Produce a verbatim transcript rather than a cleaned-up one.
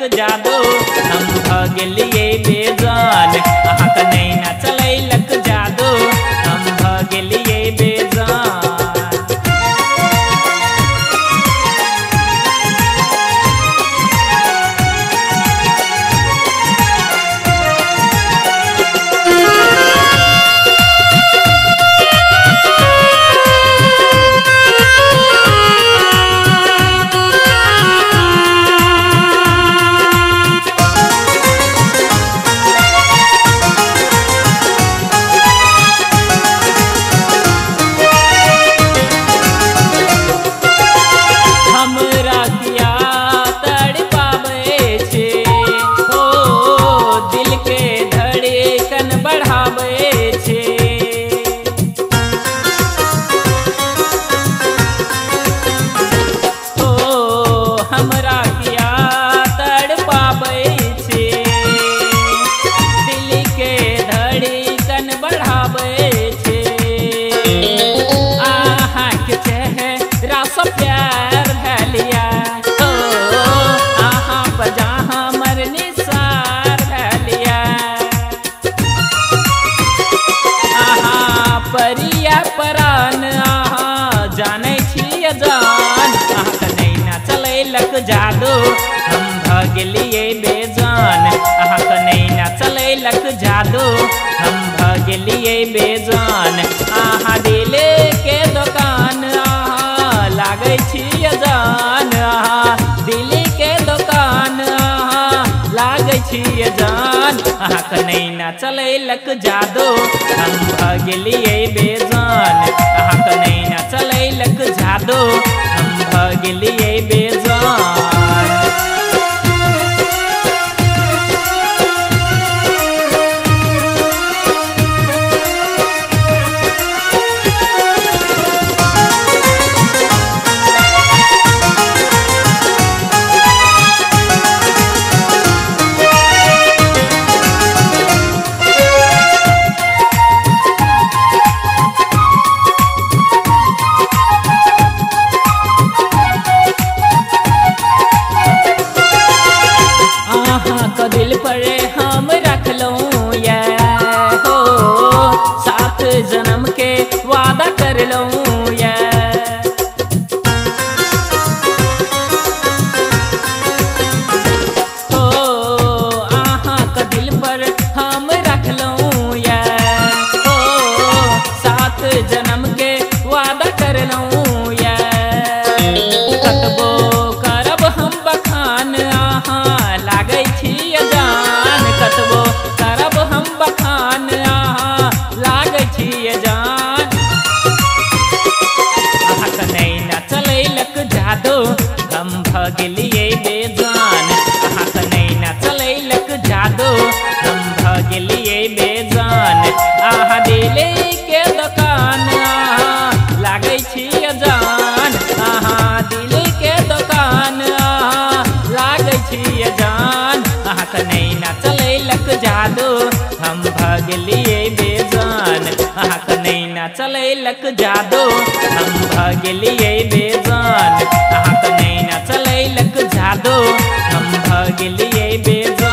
जादू हम भगलिए बेजान। अहाँ के नैना चलैलक जादू हम भगलिए बेजान। परिया परान अहाँ जानै छियै जान। अहाँ के नैना चलैलक जादू हम भगलिए बेजान। अहाँ के नैना चलैलक जादू हम भगलिए बेजान। अहाँ दिल के दुकान अहाँ लागै छियै जान। अहाँ दिल के दुकान अहाँ लागै छियै जान। अहाँ के नैना चलैलक जादू हम भगलिए बेजान। अहाँ के नैना चलैलक जादू हम भगलिए बेजान। दिल पर हम रख लूँ या हो सात जन्म के वादा कर लूँ या। हो आहाँ का दिल पर हम रख लूँ या हो सात जन्म के वादा कर लूँ या। कतबो करब हम बखान आहाँ लागै छियै जान। कतबो करब हम बखान अहाँ लागै छियै जान। अहाँ के नैना चलैलक जादू हम भगलिए बेजान। अहाँ के नैना चलैलक जादू हम भगलिए बेजान। अहाँ दिल के दुकान अहाँ लागै छियै जान। अहाँ दिल के दुकान अहाँ लागै छियै जान। अहाँ के नैना चलैलक जादू हम भगलिए बेजान। अहाँ के नैना चलैलक जादू हम भगलिए बेजान। अहाँ के नैना चलैलक जादू हम भगलिए बेजान।